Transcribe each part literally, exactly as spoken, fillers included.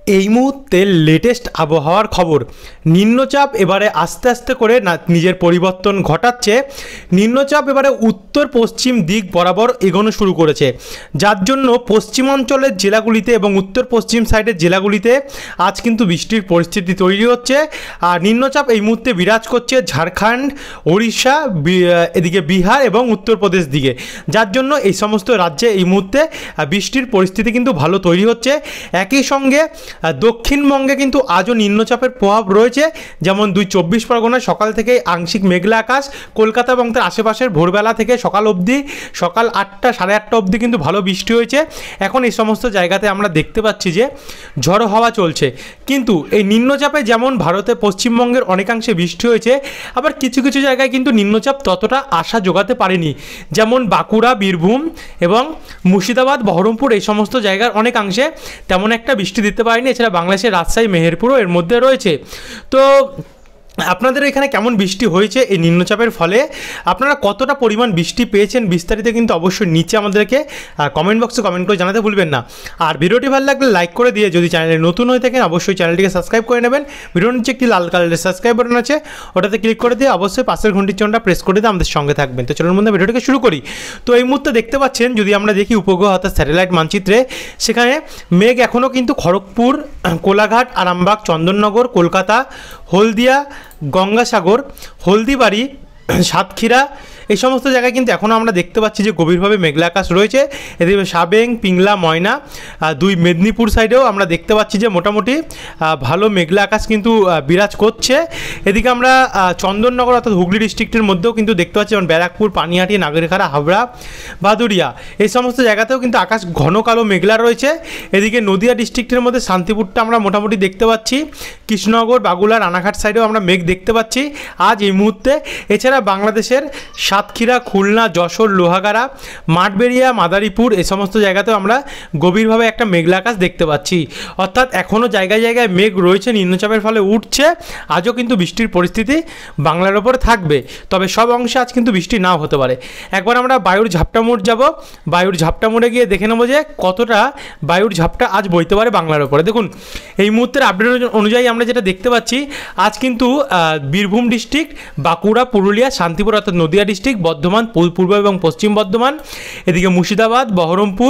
এই মুহূর্তে লেটেস্ট আবহাওয়ার খবর। নিম্নচাপ এবারে আস্তে আস্তে করে না নিজের পরিবর্তন ঘটাচ্ছে। নিম্নচাপ এবারে উত্তর পশ্চিম দিক বরাবর এগোনো শুরু করেছে, যার জন্য পশ্চিমাঞ্চলের জেলাগুলিতে এবং উত্তর পশ্চিম সাইডের জেলাগুলিতে আজ কিন্তু বৃষ্টির পরিস্থিতি তৈরি হচ্ছে। আর নিম্নচাপ এই মুহূর্তে বিরাজ করছে ঝাড়খণ্ড, ওড়িশা, এদিকে বিহার এবং উত্তরপ্রদেশ দিকে, যার জন্য এই সমস্ত রাজ্যে এই মুহূর্তে বৃষ্টির পরিস্থিতি কিন্তু ভালো তৈরি হচ্ছে। একই সঙ্গে দক্ষিণবঙ্গে কিন্তু আজও নিম্নচাপের প্রভাব রয়েছে, যেমন দুই চব্বিশ পরগনায় সকাল থেকে আংশিক মেঘলা আকাশ, কলকাতা এবং তার আশেপাশের ভোরবেলা থেকে সকাল অবধি, সকাল আটটা সাড়ে আটটা অবধি কিন্তু ভালো বৃষ্টি হয়েছে। এখন এই সমস্ত জায়গাতে আমরা দেখতে পাচ্ছি যে ঝড়ো হাওয়া চলছে, কিন্তু এই নিম্নচাপে যেমন ভারতে পশ্চিমবঙ্গের অনেকাংশে বৃষ্টি হয়েছে, আবার কিছু কিছু জায়গায় কিন্তু নিম্নচাপ ততটা আশা জোগাতে পারেনি, যেমন বাঁকুড়া, বীরভূম এবং মুর্শিদাবাদ, বহরমপুর এই সমস্ত জায়গার অনেকাংশে তেমন একটা বৃষ্টি দিতে পারেনি। এছাড়া বাংলাদেশের রাজশাহী, মেহেরপুরও এর মধ্যে রয়েছে। তো আপনাদের এখানে কেমন বৃষ্টি হয়েছে এই নিম্নচাপের ফলে, আপনারা কতটা পরিমাণ বৃষ্টি পেয়েছেন বিস্তারিত কিন্তু অবশ্যই নিচে আমাদেরকে কমেন্ট বক্সে কমেন্ট করে জানাতে ভুলবেন না। আর ভিডিওটি ভালো লাগলে লাইক করে দিয়ে, যদি চ্যানেলে নতুন হয়ে থাকেন অবশ্যই চ্যানেলটিকে সাবস্ক্রাইব করে নেবেন। ভিডিওর নিচে একটি লাল কালারের সাবস্ক্রাইব বাটন আছে, ওটাতে ক্লিক করে দিয়ে অবশ্যই পাশের ঘন্টির চিহ্নটা প্রেস করে দিয়ে আমাদের সঙ্গে থাকবেন। তো চলুন বন্ধুরা ভিডিওটিকে শুরু করি। তো এই মুহূর্তে দেখতে পাচ্ছেন, যদি আমরা দেখি উপগ্রহ অর্থাৎ স্যাটেলাইট মানচিত্রে, সেখানে মেঘ এখনও কিন্তু খড়গপুর, কোলাঘাট, আরামবাগ, চন্দননগর, কলকাতা, হলদিয়া, গঙ্গাসাগর, হলদিবাড়ি, সাতক্ষীরা এই সমস্ত জায়গায় কিন্তু এখনও আমরা দেখতে পাচ্ছি যে গভীরভাবে মেঘলা আকাশ রয়েছে। এদিকে সাবেং, পিংলা, ময়না, দুই মেদিনীপুর সাইডেও আমরা দেখতে পাচ্ছি যে মোটামুটি ভালো মেঘলা আকাশ কিন্তু বিরাজ করছে। এদিকে আমরা চন্দননগর অর্থাৎ হুগলি ডিস্ট্রিক্টের মধ্যেও কিন্তু দেখতে পাচ্ছি, যেমন ব্যারাকপুর, পানিহাটি, নাগরিখারা, হাবড়া, ভাদুরিয়া এই সমস্ত জায়গাতেও কিন্তু আকাশ ঘন কালো মেঘলা রয়েছে। এদিকে নদিয়া ডিস্ট্রিক্টের মধ্যে শান্তিপুরটা আমরা মোটামুটি দেখতে পাচ্ছি। কৃষ্ণনগর, বাগুলা, রানাঘাট সাইডেও আমরা মেঘ দেখতে পাচ্ছি আজ এই মুহূর্তে। এছাড়া বাংলাদেশের সাতক্ষীরা, খুলনা, যশোর, লোহাগাড়া, মাঠবেড়িয়া, মাদারীপুর এই সমস্ত জায়গাতেও আমরা গভীরভাবে একটা মেঘলা আকাশ দেখতে পাচ্ছি। অর্থাৎ এখনও জায়গায় জায়গায় মেঘ রয়েছে, নিম্নচাপের ফলে উঠছে। আজও কিন্তু বৃষ্টির পরিস্থিতি বাংলার ওপর থাকবে, তবে সব অংশে আজ কিন্তু বৃষ্টি নাও হতে পারে। একবার আমরা বায়ুর ঝাপটা মোড় যাব, বায়ুর ঝাপটা মোড়ে গিয়ে দেখে নেবো যে কতটা বায়ুর ঝাপটা আজ বইতে পারে বাংলার ওপরে। দেখুন, এই মুহূর্তের আপডেট অনুযায়ী আমরা যেটা দেখতে পাচ্ছি, আজ কিন্তু বীরভূম ডিস্ট্রিক্ট, বাঁকুড়া, পুরুলিয়া, শান্তিপুর অর্থাৎ নদিয়া ডিস্ট্রিক্ট, বর্ধমান, পূর্ব এবং পশ্চিম বর্ধমান, এদিকে মুর্শিদাবাদ, বহরমপুর,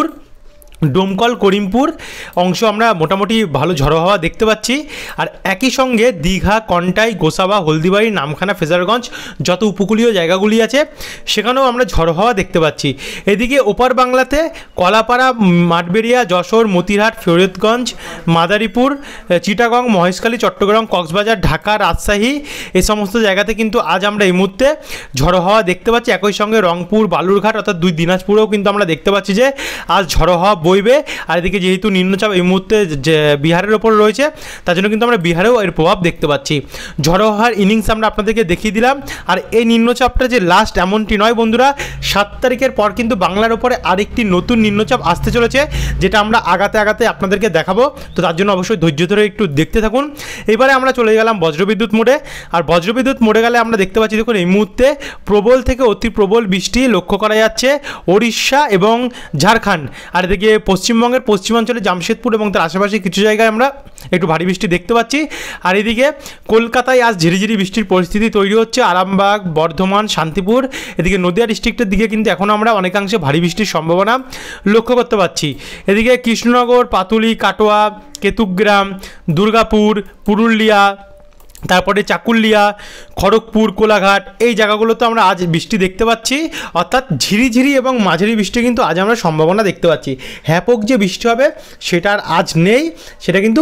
ডোমকল, করিমপুর অংশ আমরা মোটামুটি ভালো ঝড়ো হাওয়া দেখতে পাচ্ছি। আর একই সঙ্গে দীঘা, কন্টাই, গোসাবা, হলদিবাড়ি, নামখানা, ফেজারগঞ্জ যত উপকূলীয় জায়গাগুলি আছে সেখানেও আমরা ঝড়ো হাওয়া দেখতে পাচ্ছি। এদিকে ওপার বাংলাতে কলাপাড়া, মাঠবেড়িয়া, যশোর, মতিরহাট, ফরিদগঞ্জ, মাদারীপুর, চিটাগং, মহেশখালী, চট্টগ্রাম, কক্সবাজার, ঢাকা, রাজশাহী এই সমস্ত জায়গাতে কিন্তু আজ আমরা এই মুহূর্তে ঝড়ো হাওয়া দেখতে পাচ্ছি। একই সঙ্গে রংপুর, বালুরঘাট অর্থাৎ দুই দিনাজপুরেও কিন্তু আমরা দেখতে পাচ্ছি যে আজ ঝড়ো হাওয়া বইবে। আর এদিকে যেহেতু নিম্নচাপ এই মুহূর্তে যে বিহারের ওপর রয়েছে, তার জন্য কিন্তু আমরা বিহারেও এর প্রভাব দেখতে পাচ্ছি। ঝড়ো হাওয়ার ইনিংস আমরা আপনাদেরকে দেখিয়ে দিলাম। আর এই নিম্নচাপটা যে লাস্ট এমনটি নয় বন্ধুরা, সাত তারিখের পর কিন্তু বাংলার ওপরে আরেকটি নতুন নিম্নচাপ আসতে চলেছে, যেটা আমরা আগাতে আগাতে আপনাদেরকে দেখাবো। তো তার জন্য অবশ্যই ধৈর্য ধরে একটু দেখতে থাকুন। এবারে আমরা চলে গেলাম বজ্রবিদ্যুৎ মোডে। আর বজ্রবিদ্যুৎ মোডে গেলে আমরা দেখতে পাচ্ছি, দেখুন এই মুহূর্তে প্রবল থেকে অতি প্রবল বৃষ্টি লক্ষ্য করা যাচ্ছে ওড়িশা এবং ঝাড়খণ্ড। আর এদিকে পশ্চিমবঙ্গের পশ্চিমাঞ্চলে জামশেদপুর এবং তার আশেপাশে কিছু জায়গায় আমরা একটু ভারী বৃষ্টি দেখতে পাচ্ছি। আর এদিকে কলকাতায় আজ ঝিরিঝিরি বৃষ্টির পরিস্থিতি তৈরি হচ্ছে। আরামবাগ, বর্ধমান, শান্তিপুর, এদিকে নদিয়া ডিস্ট্রিক্টের দিকে কিন্তু এখন আমরা অনেকাংশে ভারী বৃষ্টির সম্ভাবনা লক্ষ্য করতে পারছি। এদিকে কৃষ্ণনগর, পাতুলি, কাটোয়া, কেতুগ্রাম, দুর্গাপুর, পুরুলিয়া, তারপরে চাকুলিয়া, খড়গপুর, কোলাঘাট এই জায়গাগুলোতে আমরা আজ বৃষ্টি দেখতে পাচ্ছি। অর্থাৎ ঝিরিঝিরি এবং মাঝারি বৃষ্টি কিন্তু আজ আমরা সম্ভাবনা দেখতে পাচ্ছি। হ্যাপক যে বৃষ্টি হবে সেটা আর আজ নেই, সেটা কিন্তু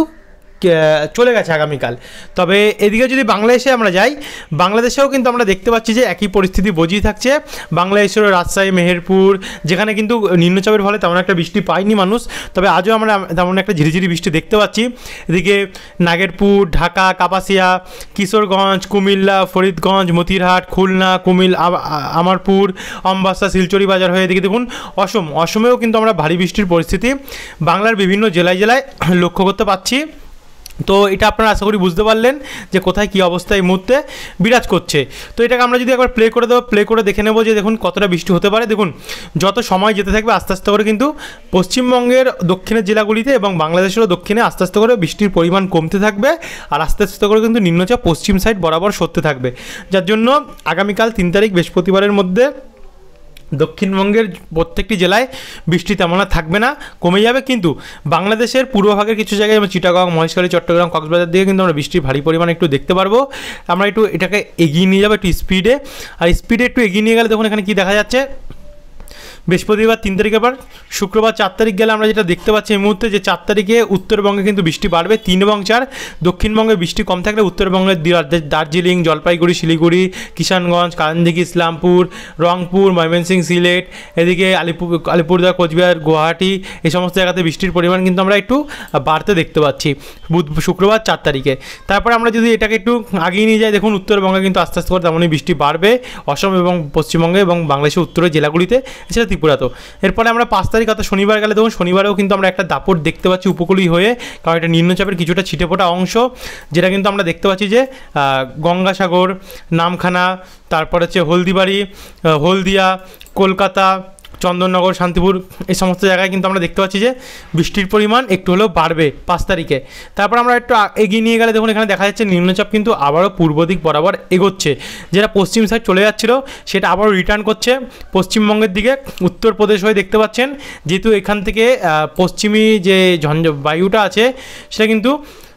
চলে গেছে আগামীকাল। তবে এদিকে যদি বাংলাদেশে আমরা যাই, বাংলাদেশেও কিন্তু আমরা দেখতে পাচ্ছি যে একই পরিস্থিতি বজিয়ে থাকছে। বাংলাদেশেরও রাজশাহী, মেহেরপুর, যেখানে কিন্তু নিম্নচাপের ফলে তেমন একটা বৃষ্টি পায়নি মানুষ, তবে আজও আমরা তেমন একটা ঝিরিঝিরি বৃষ্টি দেখতে পাচ্ছি। এদিকে নাগেরপুর, ঢাকা, কাপাসিয়া, কিশোরগঞ্জ, কুমিল্লা, ফরিদগঞ্জ, মতিরহাট, খুলনা, কুমিল, আমারপুর, আমবাসা, শিলচরি বাজার হয়ে এদিকে দেখুন অসম, অসমেও কিন্তু আমরা ভারী বৃষ্টির পরিস্থিতি বাংলার বিভিন্ন জেলায় জেলায় লক্ষ্য করতে পারছি। তো এটা আপনারা আশা করি বুঝতে পারলেন যে কোথায় কী অবস্থা এই মুহূর্তে বিরাজ করছে। তো এটাকে আমরা যদি একবার প্লে করে দেবো, প্লে করে দেখে নেবো যে দেখুন কতটা বৃষ্টি হতে পারে। দেখুন যত সময় যেতে থাকবে আস্তে আস্তে করে কিন্তু পশ্চিমবঙ্গের দক্ষিণের জেলাগুলিতে এবং বাংলাদেশেরও দক্ষিণে আস্তে আস্তে করে বৃষ্টির পরিমাণ কমতে থাকবে, আর আস্তে আস্তে করে কিন্তু নিম্নচাপ পশ্চিম সাইড বরাবর সরতে থাকবে, যার জন্য আগামীকাল তিন তারিখ বৃহস্পতিবারের মধ্যে দক্ষিণবঙ্গের প্রত্যেকটি জেলায় বৃষ্টি তেমন আর থাকবে না, কমে যাবে। কিন্তু বাংলাদেশের পূর্বভাগের কিছু জায়গায় যেমন চিটাগং, মহেশখালী, চট্টগ্রাম, কক্সবাজার দিকে কিন্তু আমরা বৃষ্টির ভারী পরিমাণ একটু দেখতে পারবো। আমরা একটু এটাকে এগিয়ে নিয়ে যাবো একটু স্পিডে, আর স্পিডে একটু এগিয়ে নিয়ে গেলে দেখুন এখানে কী দেখা যাচ্ছে। বৃহস্পতিবার তিন তারিখের পর শুক্রবার চার তারিখ গেলে আমরা যেটা দেখতে পাচ্ছি এই মুহূর্তে যে চার তারিখে উত্তরবঙ্গে কিন্তু বৃষ্টি বাড়বে, তিন এবং চার দক্ষিণবঙ্গে বৃষ্টি কম থাকলে উত্তরবঙ্গের দার্জিলিং, জলপাইগুড়ি, শিলিগুড়ি, কিষানগঞ্জ, কালিন্দিঘি, ইসলামপুর, রংপুর, ময়মনসিংহ, সিলেট, এদিকে আলিপুর আলিপুরদুয়ার, কোচবিহার, গুয়াহাটি এই সমস্ত জায়গাতে বৃষ্টির পরিমাণ কিন্তু আমরা একটু বাড়তে দেখতে পাচ্ছি বুধ শুক্রবার চার তারিখে। তারপরে আমরা যদি এটাকে একটু আগিয়ে নিয়ে যাই, দেখুন উত্তরবঙ্গে কিন্তু আস্তে আস্তে করে তেমনই বৃষ্টি বাড়বে অসম এবং পশ্চিমবঙ্গে এবং বাংলাদেশের উত্তরের জেলাগুলিতে, এছাড়া ত্রিপুরা। তো এরপরে আমরা পাঁচ তারিখ অর্থাৎ শনিবার গেলে দেখুন শনিবারেও কিন্তু আমরা একটা দাপট দেখতে পাচ্ছি উপকূলীয় হয়ে, কারণ এটা নিম্নচাপের কিছুটা ছিটে ফোটা অংশ, যেটা কিন্তু আমরা দেখতে পাচ্ছি যে গঙ্গাসাগর, নামখানা, তারপর হচ্ছে হলদিবাড়ি, হলদিয়া, কলকাতা, চন্দননগর, শান্তিপুর এই সমস্ত জায়গায় কিন্তু আমরা দেখতে পাচ্ছি যে বৃষ্টির পরিমাণ একটু হলেও বাড়বে পাঁচ তারিখে। তারপর আমরা একটু এগিয়ে নিয়ে গেলে দেখুন এখানে দেখা যাচ্ছে নিম্নচাপ কিন্তু আবারও পূর্ব দিক বরাবর এগোচ্ছে, যেটা পশ্চিম সাইড চলে যাচ্ছিল সেটা আবারও রিটার্ন করছে পশ্চিমবঙ্গের দিকে, উত্তরপ্রদেশ হয়ে দেখতে পাচ্ছেন। যেহেতু এখান থেকে পশ্চিমী যে ঝঞ্ঝ বায়ুটা আছে সেটা কিন্তু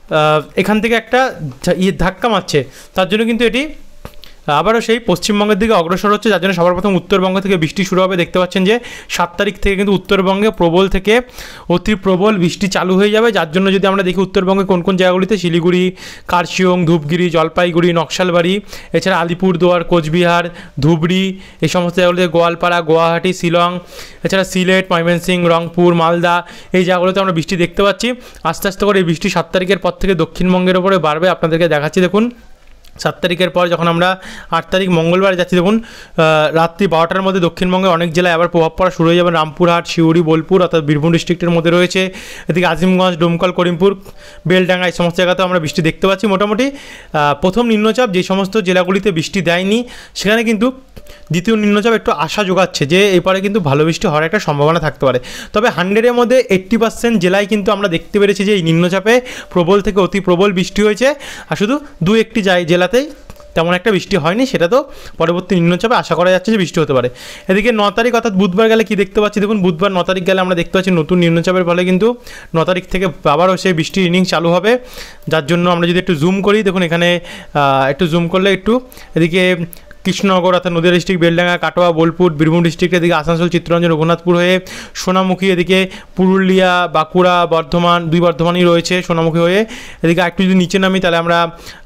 এখান থেকে একটা ইয়ে ধাক্কা মারছে, তার জন্য কিন্তু এটি আবারও সেই পশ্চিমবঙ্গের দিকে অগ্রসর হচ্ছে, যার জন্য সবার প্রথম উত্তরবঙ্গ থেকে বৃষ্টি শুরু হবে। দেখতে পাচ্ছেন যে সাত তারিখ থেকে কিন্তু উত্তরবঙ্গে প্রবল থেকে অতি প্রবল বৃষ্টি চালু হয়ে যাবে, যার জন্য যদি আমরা দেখি উত্তরবঙ্গে কোন কোন জায়গাগুলিতে শিলিগুড়ি, কার্শিয়ং, ধূপগিরি, জলপাইগুড়ি, নকশালবাড়ি, এছাড়া আলিপুরদুয়ার, কোচবিহার, ধুবড়ি এই সমস্ত জায়গাগুলিতে, গোয়ালপাড়া, গুয়াহাটি, শিলং, এছাড়া সিলেট, ময়মনসিংহ, রংপুর, মালদা এই জায়গাগুলোতে আমরা বৃষ্টি দেখতে পাচ্ছি। আস্তে আস্তে করে এই বৃষ্টি সাত তারিখের পর থেকে দক্ষিণবঙ্গের ওপরে বাড়বে, আপনাদেরকে দেখাচ্ছি। দেখুন সাত তারিখের পর যখন আমরা আট তারিখ মঙ্গলবার যাচ্ছি, দেখুন রাত্রি বারোটার মধ্যে দক্ষিণবঙ্গে অনেক জেলায় আবার প্রভাব পড়া শুরু হয়ে যাবে। রামপুরহাট, সিউড়ি, বোলপুর অর্থাৎ বীরভূম ডিস্ট্রিক্টের মধ্যে রয়েছে, এদিকে আজিমগঞ্জ, ডোমকল, করিমপুর, বেলডাঙ্গা এই সমস্ত জায়গাতেও আমরা বৃষ্টি দেখতে পাচ্ছি। মোটামুটি প্রথম নিম্নচাপ যে সমস্ত জেলাগুলিতে বৃষ্টি দেয়নি সেখানে কিন্তু দ্বিতীয় নিম্নচাপ একটু আশা যোগাচ্ছে যে এরপরে কিন্তু ভালো বৃষ্টি হওয়ার একটা সম্ভাবনা থাকতে পারে। তবে হান্ড্রেডের মধ্যে এইট্টি পার্সেন্ট জেলায় কিন্তু আমরা দেখতে পেরেছি যে এই নিম্নচাপে প্রবল থেকে অতি প্রবল বৃষ্টি হয়েছে, আর শুধু দু একটি জায় জেলাতেই তেমন একটা বৃষ্টি হয়নি, সেটা তো পরবর্তী নিম্নচাপে আশা করা যাচ্ছে যে বৃষ্টি হতে পারে। এদিকে ন তারিখ অর্থাৎ বুধবার গেলে কি দেখতে পাচ্ছি, দেখুন বুধবার ন তারিখ গেলে আমরা দেখতে পাচ্ছি নতুন নিম্নচাপের ফলে কিন্তু ন তারিখ থেকে আবারও সেই বৃষ্টির ইনিংস চালু হবে, যার জন্য আমরা যদি একটু জুম করি, দেখুন এখানে একটু জুম করলে একটু এদিকে কৃষ্ণনগর অর্থাৎ নদীয়া ডিস্ট্রিক্ট, বেলডাঙ্গা, কাটোয়া, বোলপুর, বীরভূম ডিস্ট্রিক্ট, এদিকে আসানসোল, চিত্তরঞ্জন, রঘুনাথপুর হয়ে সোনামুখী, এদিকে পুরুলিয়া, বাঁকুড়া, বর্ধমান, দুই বর্ধমানই রয়েছে সোনামুখী হয়ে। এদিকে একটু যদি নিচে নামি তাহলে আমরা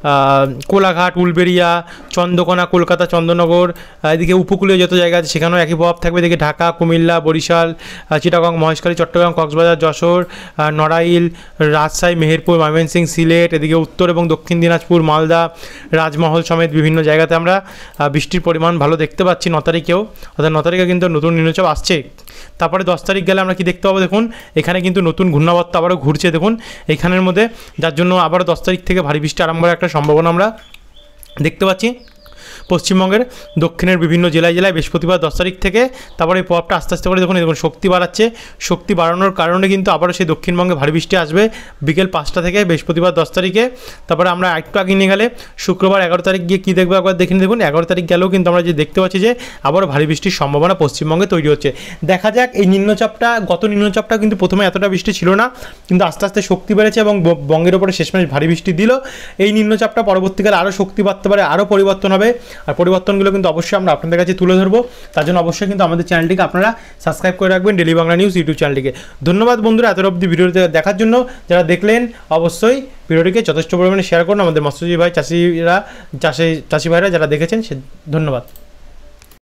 কোলাঘাট, উলবেড়িয়া, চন্দ্রকোনা, কলকাতা, চন্দননগর, এদিকে উপকূলীয় যত জায়গা আছে সেখানেও একই প্রভাব থাকবে। এদিকে ঢাকা, কুমিল্লা, বরিশাল, চিটাগং, মহেশখালী, চট্টগ্রাম, কক্সবাজার, যশোর, নড়াইল, রাজশাহী, মেহেরপুর, ময়মনসিংহ, সিলেট, এদিকে উত্তর এবং দক্ষিণ দিনাজপুর, মালদা, রাজমহল সমেত বিভিন্ন জায়গাতে আমরা বৃষ্টির পরিমাণ ভালো দেখতে পাচ্ছি ন তারিখেও, অর্থাৎ ন তারিখে কিন্তু নতুন নিম্নচাপ আসছে। তারপরে দশ তারিখ গেলে আমরা কি দেখতে পাবো, দেখুন এখানে কিন্তু নতুন ঘূর্ণাবর্ত আবারও ঘুরছে দেখুন এখানের মধ্যে, যার জন্য আবারও দশ তারিখ থেকে ভারী বৃষ্টি আরম্ভ হওয়ার একটা সম্ভাবনা আমরা দেখতে পাচ্ছি পশ্চিমবঙ্গের দক্ষিণের বিভিন্ন জেলায় জেলায় বৃহস্পতিবার দশ তারিখ থেকে। তারপরে এই প্রভাবটা আস্তে আস্তে করে দেখুন দেখুন শক্তি বাড়াচ্ছে, শক্তি বাড়ানোর কারণে কিন্তু আবারও সেই দক্ষিণবঙ্গে ভারী বৃষ্টি আসবে বিকেল পাঁচটা থেকে বৃহস্পতিবার দশ তারিখে। তারপরে আমরা একটু আগে নিয়ে গেলে শুক্রবার এগারো তারিখ গিয়ে কী দেখবো একবার দেখে দেখুন, এগারো তারিখ গেলেও কিন্তু আমরা যে দেখতে পাচ্ছি যে আবারও ভারী বৃষ্টির সম্ভাবনা পশ্চিমবঙ্গে তৈরি হচ্ছে। দেখা যাক এই নিম্নচাপটা, গত নিম্নচাপটা কিন্তু প্রথমে এতটা বৃষ্টি ছিল না, কিন্তু আস্তে আস্তে শক্তি বেড়েছে এবং বঙ্গের ওপরে শেষমেশ ভারী বৃষ্টি দিল। এই নিম্নচাপটা পরবর্তীকালে আরও শক্তি বাড়তে পারে, আরও পরিবর্তন হবে, আর পরিবর্তনগুলো কিন্তু অবশ্যই আমরা আপনাদের কাছে তুলে ধরবো। তার জন্য অবশ্যই কিন্তু আমাদের চ্যানেলটিকে আপনারা সাবস্ক্রাইব করে রাখবেন, ডেলি বাংলা নিউজ ইউটিউব চ্যানেলটিকে। ধন্যবাদ বন্ধুরা এত অবধি ভিডিওটি দেখার জন্য। যারা দেখলেন অবশ্যই ভিডিওটিকে যথেষ্ট পরিমাণে শেয়ার করুন। আমাদের মৎস্যজীবী ভাই, চাষিরা, চাষি চাষি ভাইরা যারা দেখেছেন সে ধন্যবাদ।